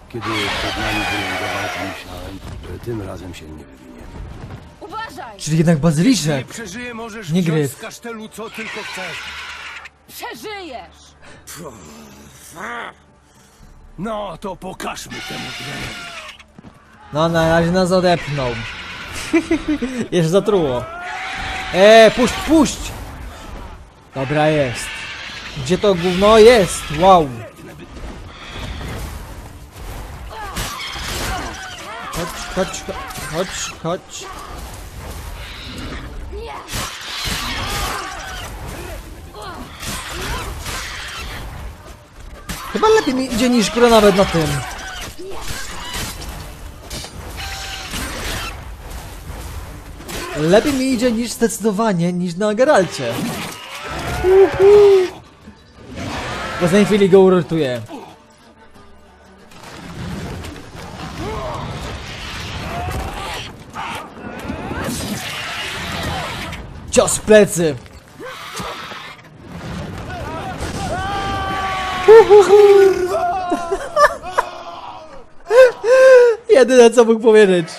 Kiedy przed nami wylądował, pomyślałem, że tym razem się nie wywinie. Uważaj! Czyli jednak Nie bazyliszek. przeżyję, możesz Nie wziąć gryf. z kasztelu co tylko chcesz. Przeżyjesz! No to pokażmy temu granowi. No na razie nas odepnął. Jeszcze zatruło. Puść, puść! Dobra, jest. Gdzie to gówno jest? Wow. Chodź. Chyba lepiej mi idzie niż kura nawet na tym. Lepiej mi idzie niż zdecydowanie niż na Geralcie. W ostatniej chwili go uratuje. Cios w plecy. Jedyne co mógł powiedzieć.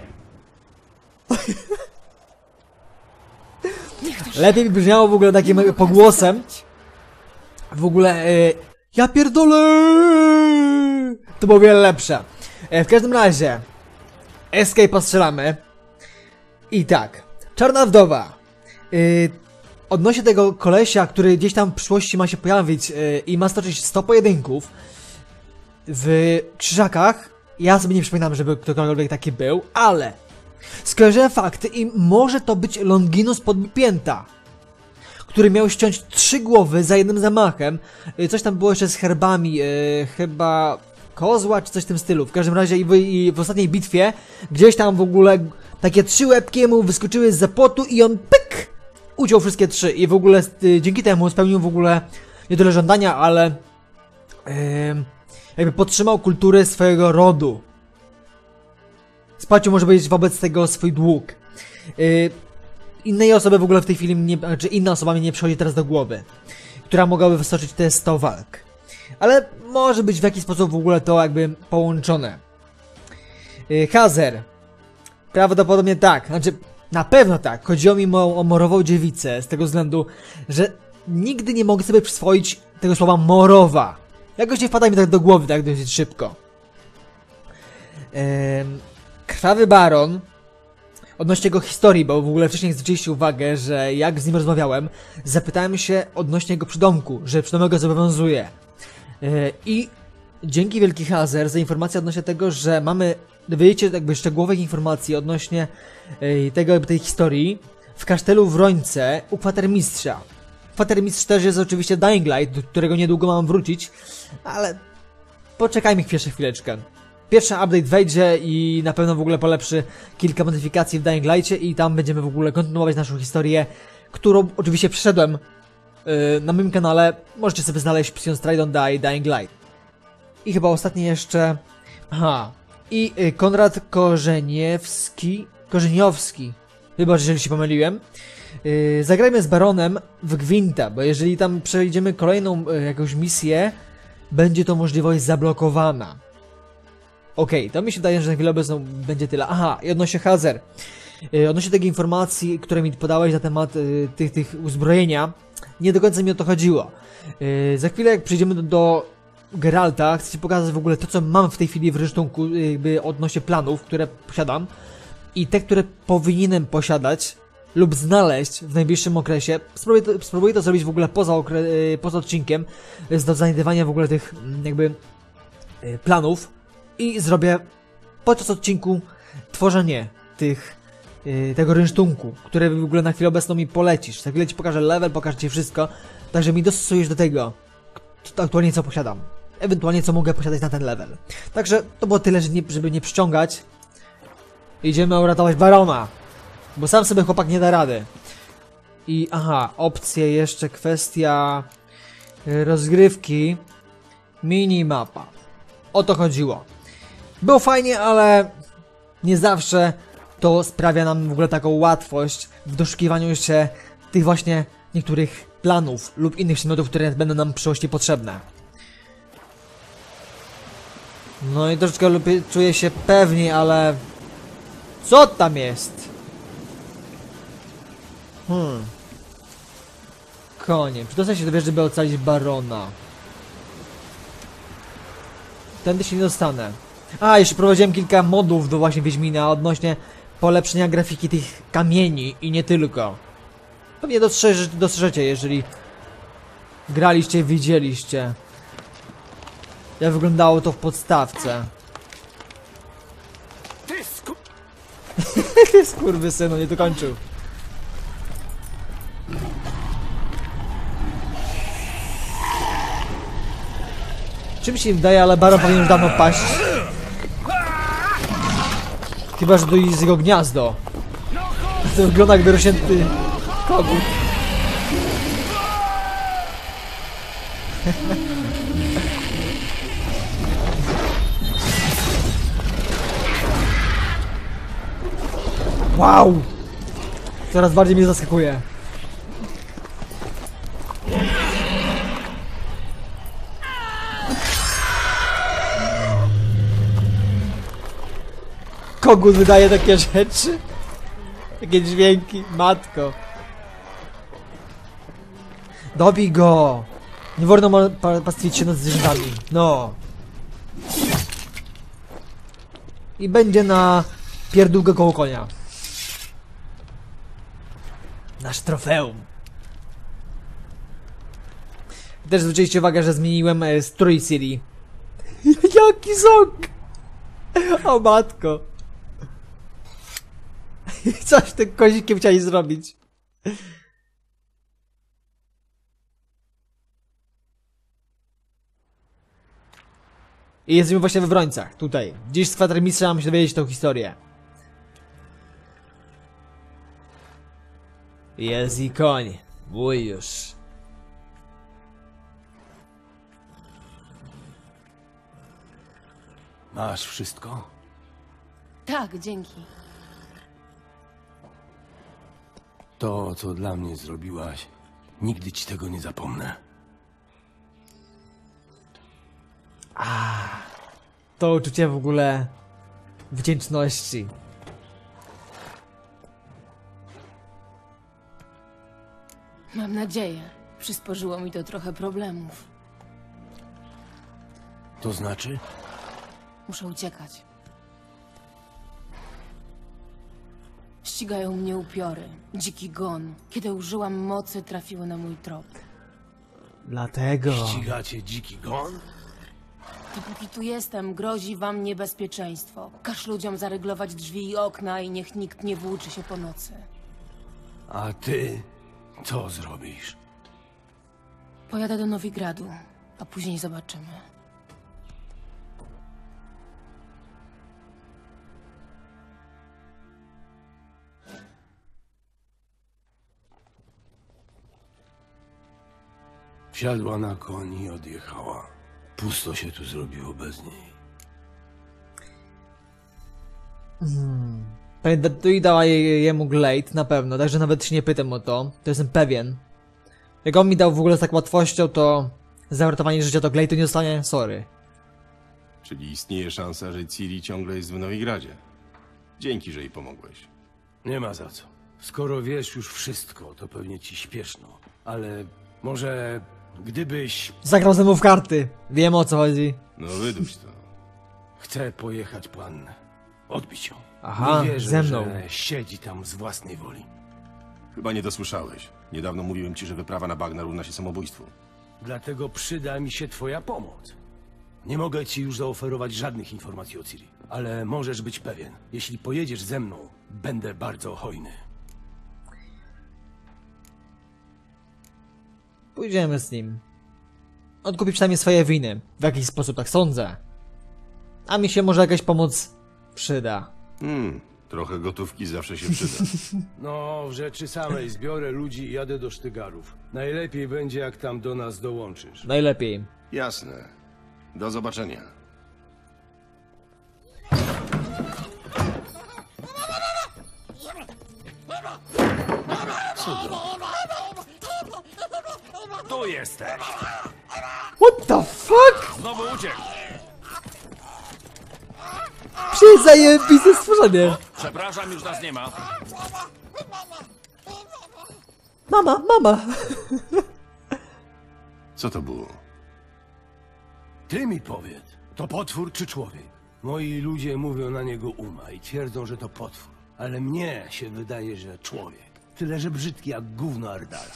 Lepiej by brzmiało w ogóle takim pogłosem. W ogóle ja pierdolę. To było wiele lepsze. W każdym razie escape strzelamy. I tak, Czarna Wdowa. Odnośnie tego kolesia, który gdzieś tam w przyszłości ma się pojawić i ma stoczyć 100 pojedynków w Krzyżakach. Ja sobie nie przypominam, żeby ktokolwiek taki był, ale skojarzyłem fakty i może to być Longinus Podpięta, który miał ściąć 3 głowy za jednym zamachem. Coś tam było jeszcze z herbami, chyba kozła czy coś w tym stylu. W każdym razie i w ostatniej bitwie gdzieś tam w ogóle takie 3 łebki mu wyskoczyły z zapłotu i on pyk! Uciął wszystkie 3 i w ogóle dzięki temu spełnił w ogóle nie tyle żądania, ale jakby podtrzymał kulturę swojego rodu. Spłacił może powiedzieć wobec tego swój dług. Innej osoby w ogóle w tej chwili nie, znaczy inna osoba mi nie przychodzi teraz do głowy, która mogłaby wystoczyć te 100 walk. Ale może być w jakiś sposób w ogóle to jakby połączone. Hazer. Prawdopodobnie tak, znaczy na pewno tak. Chodziło mi o morową dziewicę z tego względu, że nigdy nie mogę sobie przyswoić tego słowa morowa. Jakoś nie wpada mi tak do głowy tak dosyć szybko. Krwawy Baron. Odnośnie jego historii, bo w ogóle wcześniej zwróciliście uwagę, że jak z nim rozmawiałem, zapytałem się odnośnie jego przydomku, że przydomek go zobowiązuje. I dzięki Wielki Hazer za informację odnośnie tego, że mamy, dowiedziecie jakby szczegółowych informacji odnośnie tej historii w kasztelu w Rońce u kwatermistrza. Kwatermistrz też jest oczywiście Dying Light, do którego niedługo mam wrócić, ale poczekajmy jeszcze chwileczkę. Pierwszy update wejdzie i na pewno w ogóle polepszy kilka modyfikacji w Dying Light'cie i tam będziemy w ogóle kontynuować naszą historię, którą oczywiście przeszedłem na moim kanale. Możecie sobie znaleźć Psion Stride on Die Dying Light. I chyba ostatni jeszcze... Aha. I Konrad Korzeniowski. Wybacz, jeżeli się pomyliłem. Zagrajmy z Baronem w Gwinta, bo jeżeli tam przejdziemy kolejną jakąś misję, będzie to możliwość zablokowana. Okej, to mi się wydaje, że na chwilę obecną będzie tyle. Aha, i odnośnie Hazer. Odnośnie tej informacji, które mi podałeś na temat tych uzbrojenia, nie do końca mi o to chodziło. Za chwilę jak przejdziemy do Geralta, chcę ci pokazać w ogóle to, co mam w tej chwili w rysztunku, jakby odnośnie planów, które posiadam i te, które powinienem posiadać lub znaleźć w najbliższym okresie. Spróbuję to zrobić w ogóle poza odcinkiem, do znajdywania w ogóle tych jakby planów. I zrobię podczas odcinku tworzenie tego rynsztunku, które w ogóle na chwilę obecną mi polecisz. Za chwilę ci pokażę level, pokażę ci wszystko, także mi dostosujesz do tego, aktualnie co posiadam. Ewentualnie co mogę posiadać na ten level. Także to było tyle, żeby nie przyciągać. Idziemy uratować Barona, bo sam sobie chłopak nie da rady. I aha, opcje jeszcze, kwestia rozgrywki, minimapa. O to chodziło. Było fajnie, ale nie zawsze to sprawia nam w ogóle taką łatwość w doszukiwaniu się tych właśnie niektórych planów lub innych przedmiotów, które będą nam w przyszłości potrzebne. No i troszeczkę czuję się pewniej, ale... Co tam jest? Konie. Przedostał się do wieży, by ocalić barona. Tędy się nie dostanę. A, jeszcze prowadziłem kilka modów do właśnie Wiedźmina odnośnie polepszenia grafiki tych kamieni i nie tylko. Pewnie dostrzeżecie, jeżeli graliście i widzieliście, jak wyglądało to w podstawce. Ty skurwysynu, nie dokończył. Czym się im daje, ale baron powinien już dawno paść. Chyba, że to jest jego gniazdo. To wygląda jak wyrośnięty kogut. Wow! Coraz bardziej mnie zaskakuje. Kogut wydaje takie rzeczy. Takie dźwięki, matko. Dobij go! Nie wolno pastwić się nad zwierzętami. No. I będzie na pierdółkę koło konia. Nasz trofeum. Też zwróciliście uwagę, że zmieniłem strój Ciri. Jaki ząg! O matko. Coś tym kozikiem chcieli zrobić. I jesteśmy właśnie we Wrońcach, tutaj. Gdzieś z kwatermistrza mam się dowiedzieć tą historię. Jest i koń. Mój już. Masz wszystko? Tak, dzięki. To, co dla mnie zrobiłaś, nigdy ci tego nie zapomnę. To uczucie w ogóle wdzięczności. Mam nadzieję. Przysporzyło mi to trochę problemów. To znaczy? Muszę uciekać. Ścigają mnie upiory. Dziki gon. Kiedy użyłam mocy, trafiły na mój trop. Dlatego. Ścigacie dziki gon? Dopóki tu jestem, grozi wam niebezpieczeństwo. Każ ludziom zaryglować drzwi i okna i niech nikt nie włóczy się po nocy. A ty co zrobisz? Pojadę do Nowigradu, a później zobaczymy. Wsiadła na koń i odjechała. Pusto się tu zrobiło bez niej. Pewnie tu i dała jemu Glade, na pewno, także nawet się nie pytam o to. To jestem pewien. Jak on mi dał w ogóle z tak łatwością, to za uratowanie życia to Glade to nie dostanie, sorry. Czyli istnieje szansa, że Ciri ciągle jest w Nowigradzie. Dzięki, że jej pomogłeś. Nie ma za co. Skoro wiesz już wszystko, to pewnie ci śpieszno. Ale może gdybyś... Zagrał ze mną w karty. Wiem, o co chodzi. No wyduś to. Chcę pojechać po Annę. Odbić ją. Aha, Nie wierzę, ze mną. że siedzi tam z własnej woli. Chyba nie dosłyszałeś. Niedawno mówiłem ci, że wyprawa na bagna równa się samobójstwu. Dlatego przyda mi się twoja pomoc. Nie mogę ci już zaoferować żadnych informacji o Ciri. Ale możesz być pewien, jeśli pojedziesz ze mną, będę bardzo hojny. Pójdziemy z nim. Odkupi przynajmniej swoje winy. W jakiś sposób, tak sądzę. A mi się może jakaś pomoc przyda. Trochę gotówki zawsze się przyda. No, w rzeczy samej zbiorę ludzi i jadę do Sztygarów. Najlepiej będzie, jak tam do nas dołączysz. Najlepiej. Jasne. Do zobaczenia. Tu jesteś! What the fuck? Znowu uciekł! Przyzajebiste stworzenie. Przepraszam, już nas nie ma. Mama, mama. Co to było? Ty mi powiedz, to potwór czy człowiek? Moi ludzie mówią na niego Uma i twierdzą, że to potwór. Ale mnie się wydaje, że człowiek. Tyle, że brzydki jak gówno Ardala.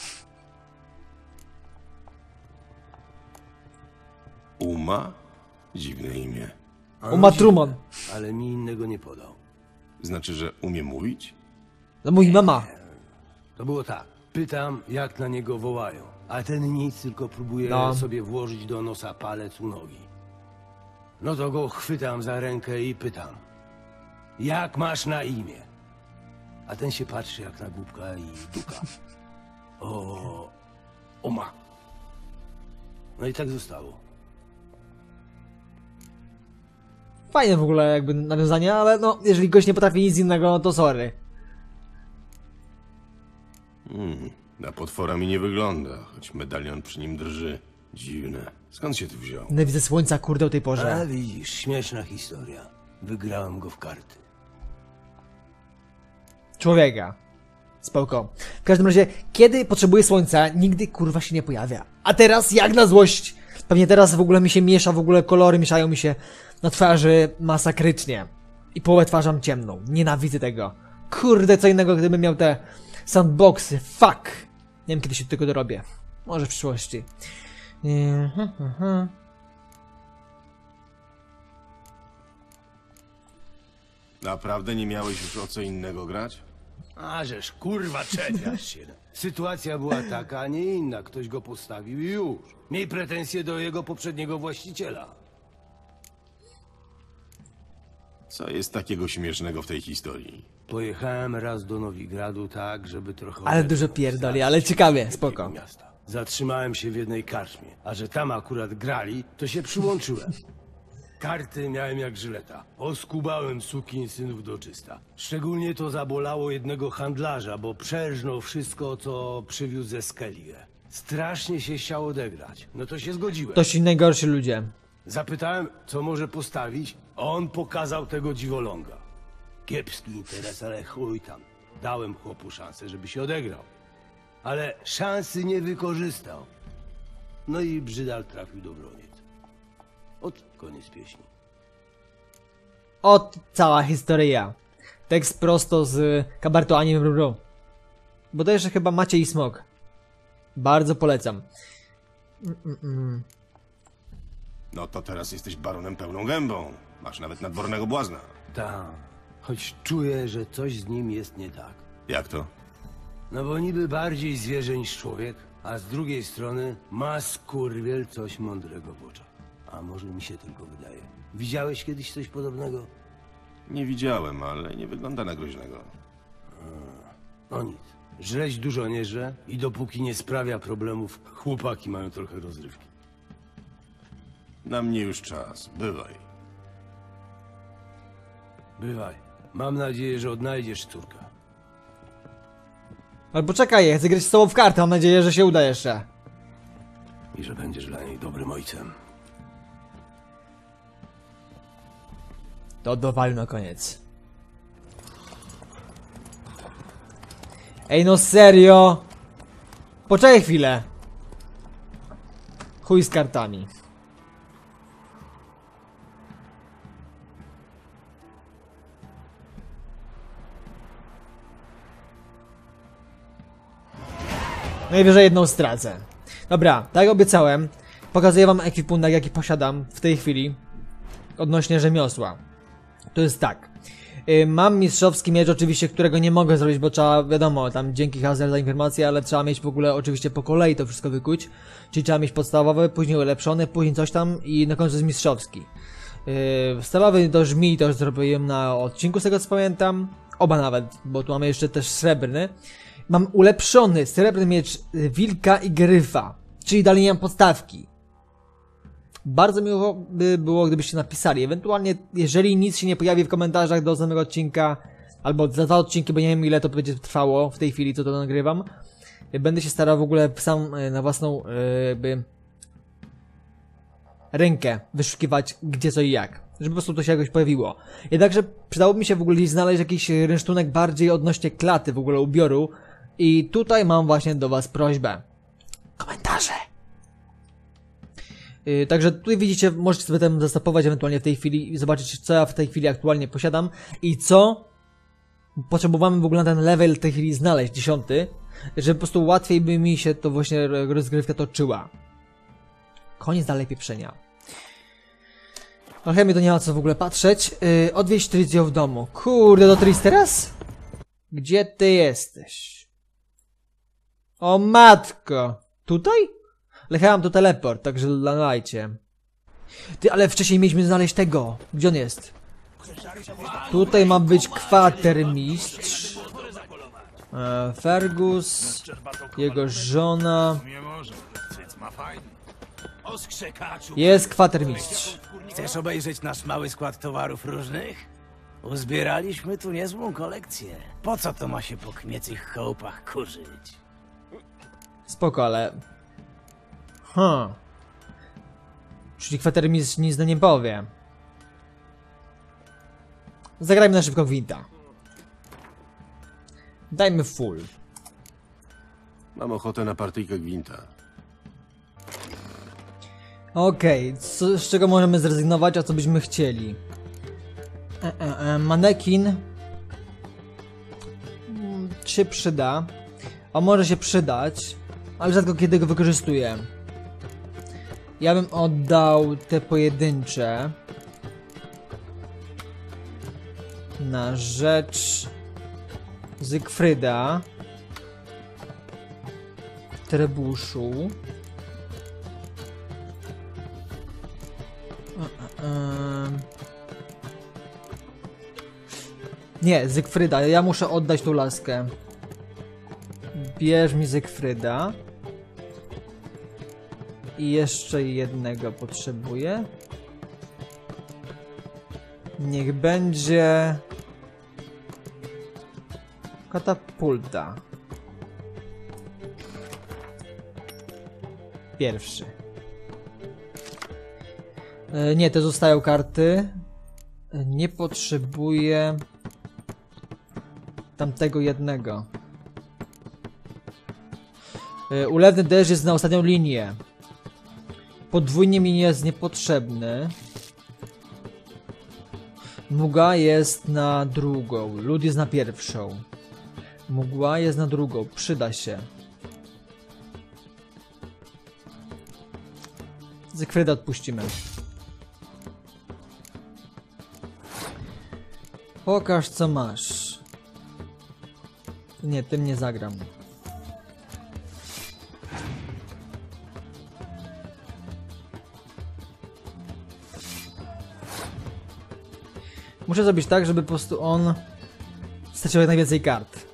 Uma? Dziwne imię. Uma Truman. Ale mi innego nie podał. Znaczy, że umie mówić? No mój mama. To było tak. Pytam, jak na niego wołają. A ten nic, tylko próbuje No. sobie włożyć do nosa palec u nogi. No to go chwytam za rękę i pytam. Jak masz na imię? A ten się patrzy jak na głupka i duka. Oma. No i tak zostało. Fajne w ogóle jakby nawiązanie, ale no, jeżeli gość nie potrafi nic innego, no to sorry. Na potwora mi nie wygląda, choć medalion przy nim drży. Dziwne. Skąd się tu wziął? Nienawidzę słońca, kurde, o tej porze. A widzisz, śmieszna historia. Wygrałem go w karty. Człowieka. Spoko. W każdym razie, kiedy potrzebuję słońca, nigdy kurwa się nie pojawia. A teraz jak na złość. Pewnie teraz w ogóle mi się miesza, w ogóle kolory mieszają mi się na twarzy masakrycznie. I połowę twarzą ciemną. Nienawidzę tego. Kurde, co innego gdybym miał te sandboxy. Fuck. Nie wiem kiedy się do tego dorobię. Może w przyszłości. Naprawdę nie miałeś już o co innego grać? A żeż kurwa czepiasz się. Sytuacja była taka, a nie inna. Ktoś go postawił i już. Miej pretensje do jego poprzedniego właściciela. Co jest takiego śmiesznego w tej historii? Pojechałem raz do Nowigradu tak, żeby trochę... Ale odetchnąć. dużo pierdoli, ale ciekawie, Wielkiego spoko. miasta. Zatrzymałem się w jednej karczmie, a że tam akurat grali, to się przyłączyłem. Karty miałem jak żyleta. Oskubałem sukinsynów do czysta. Szczególnie to zabolało jednego handlarza, bo przerżnął wszystko, co przywiózł ze Skellige. Strasznie się chciał odegrać. No to się zgodziłem. To ci najgorsi ludzie. Zapytałem, co może postawić, a on pokazał tego dziwoląga. Kiepski interes, ale chuj tam. Dałem chłopu szansę, żeby się odegrał. Ale szansy nie wykorzystał. No i brzydal trafił do broniec. Od koniec pieśni. Ot cała historia. Tekst prosto z kabartu Anime Bruru. Bo to jeszcze chyba Maciej Smok. Bardzo polecam. No to teraz jesteś baronem pełną gębą. Masz nawet nadwornego błazna. Tak, choć czuję, że coś z nim jest nie tak. Jak to? No bo niby bardziej zwierzę niż człowiek, a z drugiej strony ma skurwiel coś mądrego w oczach. A może mi się tylko wydaje. Widziałeś kiedyś coś podobnego? Nie widziałem, ale nie wygląda na groźnego. No nic. Żreć dużo nie żre i dopóki nie sprawia problemów, chłopaki mają trochę rozrywki. Na mnie już czas. Bywaj. Bywaj. Mam nadzieję, że odnajdziesz córkę. Ale poczekaj, ja chcę grać z tobą w kartę, mam nadzieję, że się uda jeszcze. I że będziesz dla niej dobrym ojcem. To dowalił na koniec. Ej no serio! Poczekaj chwilę. Chuj z kartami. Najwyżej jedną stracę. Dobra, tak jak obiecałem, pokazuję wam ekwipunek, jaki posiadam w tej chwili odnośnie rzemiosła. To jest tak. Mam mistrzowski miecz oczywiście, którego nie mogę zrobić, bo trzeba, wiadomo, tam dzięki Hazel za informację, ale trzeba mieć w ogóle oczywiście po kolei to wszystko wykuć. Czyli trzeba mieć podstawowy, później ulepszony, później coś tam i na końcu jest mistrzowski. Stalowy do żmii to już zrobiłem na odcinku, z tego co pamiętam. Oba nawet, bo tu mamy jeszcze też srebrny. Mam ulepszony srebrny miecz wilka i gryfa, czyli dalej nie mam podstawki. Bardzo miło by było, gdybyście napisali. Ewentualnie, jeżeli nic się nie pojawi w komentarzach do samego odcinka, albo za 2 odcinki, bo nie wiem ile to będzie trwało w tej chwili, co to nagrywam, będę się starał w ogóle sam na własną jakby rękę wyszukiwać gdzie co i jak. Żeby po prostu to się jakoś pojawiło. Jednakże przydałoby mi się w ogóle gdzieś znaleźć jakiś rynsztunek bardziej odnośnie klaty, w ogóle ubioru. I tutaj mam właśnie do was prośbę. Komentarze! Także tutaj widzicie, możecie sobie tam zastopować ewentualnie w tej chwili i zobaczyć, co ja w tej chwili aktualnie posiadam i co potrzebowałem w ogóle na ten level w tej chwili znaleźć, 10, żeby po prostu łatwiej by mi się to właśnie rozgrywka toczyła. Koniec dalej pieprzenia. Alchemii to nie ma co w ogóle patrzeć. Odwieźć Trizio w domu. Kurde, do Triz teraz? Gdzie ty jesteś? O matko! Tutaj? Lechałam to teleport, także lalajcie. Ty, ale wcześniej mieliśmy znaleźć tego. Gdzie on jest? Tutaj ma być kwatermistrz. Fergus. Jego żona. Jest kwatermistrz. Chcesz obejrzeć nasz mały skład towarów różnych? Uzbieraliśmy tu niezłą kolekcję. Po co to ma się po kmiecich chałupach kurzyć? Spoko, ale... Czyli kwatermistrz nic nie powie. Zagrajmy na szybko gwinta. Dajmy full. Mam ochotę na partyjkę gwinta. Okej, z czego możemy zrezygnować, a co byśmy chcieli? Manekin się przyda. A może się przydać, ale rzadko kiedy go wykorzystuję. Ja bym oddał te pojedyncze na rzecz Zygfryda, Trebuszu. Nie, Zygfryda, ja muszę oddać tą laskę. Bierz mi Zygfryda. I jeszcze jednego potrzebuję. Niech będzie... katapulta. Pierwszy. Nie, te zostają karty. Nie potrzebuję... tamtego jednego. Ulewny deszcz jest na ostatnią linię. Podwójnie mi jest niepotrzebny. Mgła jest na drugą. Lód jest na pierwszą. Mgła jest na drugą. Przyda się. Zygfryda odpuścimy. Pokaż co masz. Nie, tym nie zagram. Muszę zrobić tak, żeby po prostu on stracił jak najwięcej kart.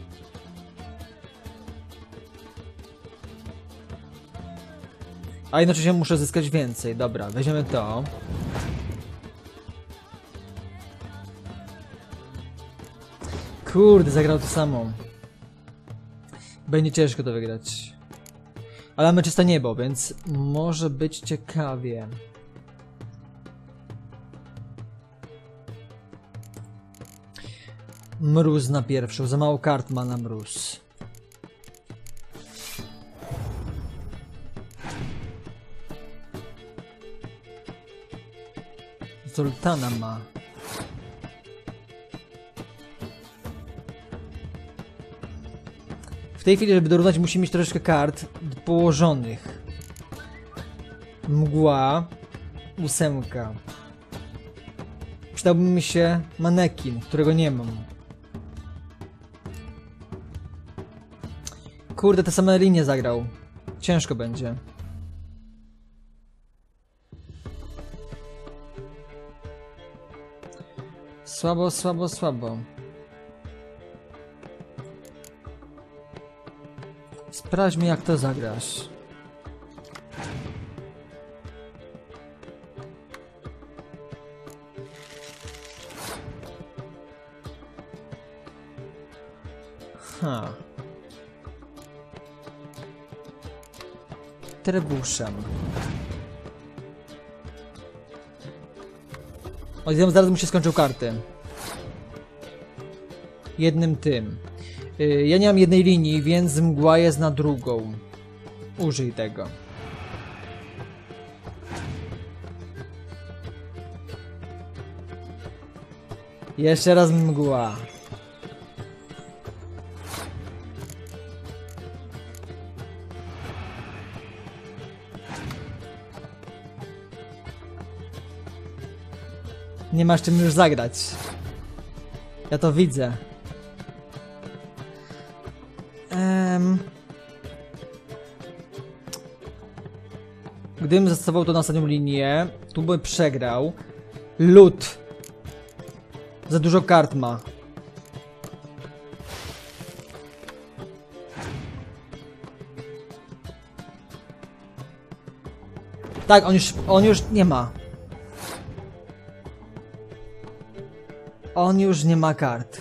A jednocześnie muszę zyskać więcej. Dobra, weźmiemy to. Kurde, zagrał to samo. Będzie ciężko to wygrać. Ale mamy czyste niebo, więc może być ciekawie. Mróz na pierwszą, za mało kart ma na mróz. Zoltana ma. W tej chwili, żeby dorównać, musi mieć troszeczkę kart położonych. Mgła. 8. Przydałby mi się manekin, którego nie mam. Kurde, te same linie zagrał. Ciężko będzie. Słabo, słabo, słabo. Sprawdź mi, jak to zagrasz. Trebuszem. O, zaraz mu się skończył karty. Jednym tym. Ja nie mam jednej linii, więc mgła jest na drugą. Użyj tego. Jeszcze raz mgła. Nie masz czym już zagrać. Ja to widzę. Gdybym zastosował to na ostatnią linię, tu by przegrał. Lód. Za dużo kart ma. Tak, on już nie ma. On już nie ma kart.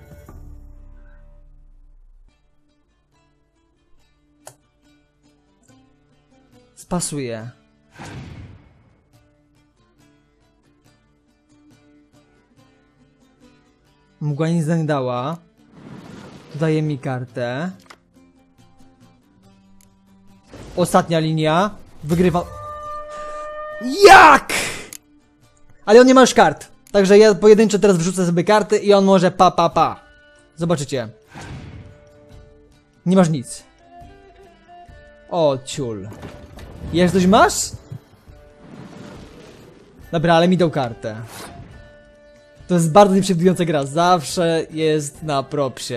Spasuje. Mgła nic nie dała. Daje mi kartę. Ostatnia linia. Wygrywa. Jak? Ale on nie ma już kart. Także ja pojedynczo teraz wrzucę sobie karty i on może pa. Zobaczycie. Nie masz nic. O, ciul. Jeszcze coś masz? Dobra, ale mi dał kartę. To jest bardzo nieprzewidująca gra. Zawsze jest na propsie.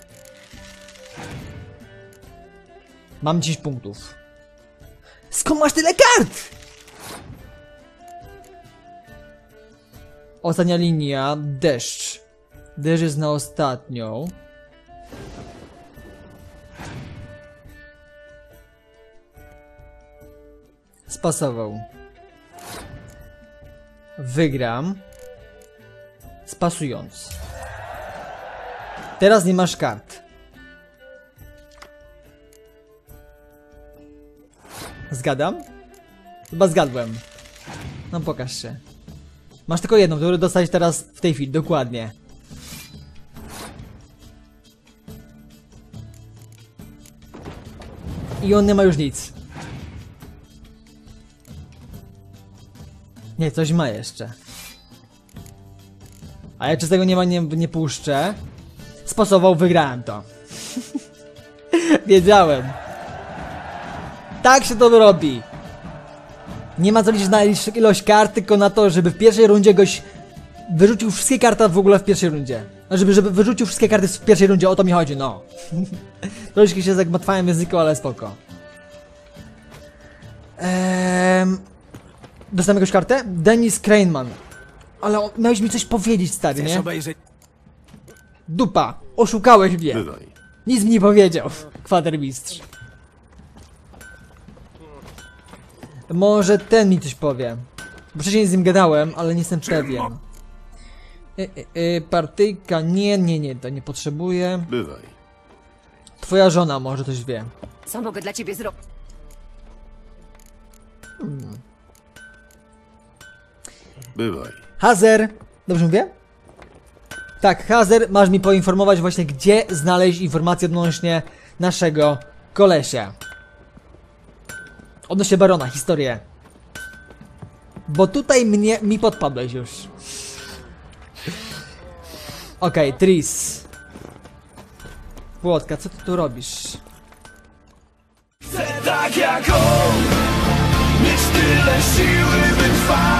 Mam 10 punktów. Skąd masz tyle kart? Ostatnia linia. Deszcz. Deszcz jest na ostatnią. Spasował. Wygram. Spasując. Teraz nie masz kart. Zgadam? Chyba zgadłem. No pokaż się. Masz tylko jedną, którą dostać teraz w tej chwili, dokładnie. I on nie ma już nic. Nie, coś ma jeszcze. A ja czy z tego nie puszczę. Spasował, wygrałem to. Wiedziałem. Tak się to robi. Nie ma co liczyć na ilość kart, tylko na to, żeby w pierwszej rundzie goś wyrzucił wszystkie karty w ogóle w pierwszej rundzie. Żeby wyrzucił wszystkie karty w pierwszej rundzie, o to mi chodzi, no. Troszkę się zagmatwałem w języku, ale spoko. Dostałem jakąś kartę? Dennis Kraneman. Ale miałeś mi coś powiedzieć, stary, Chcesz nie? obejrzeć? Dupa, oszukałeś mnie. Bywaj. Nic mi nie powiedział, kwatermistrz. Może ten mi coś powie. Bo wcześniej z nim gadałem, ale nie jestem pewien. Partyjka, nie, to nie potrzebuję. Bywaj. Twoja żona może coś wie. Co mogę dla ciebie zrobić? Bywaj. Hazer! Dobrze mówię? Tak, Hazer, masz mi poinformować właśnie, gdzie znaleźć informacje odnośnie naszego kolesia. Odnośnie Barona, historię. Bo tutaj mi podpadłeś już. Okej, Tris. Płotka, co ty tu robisz? Chcę tak jak on, mieć tyle siły, by trwać.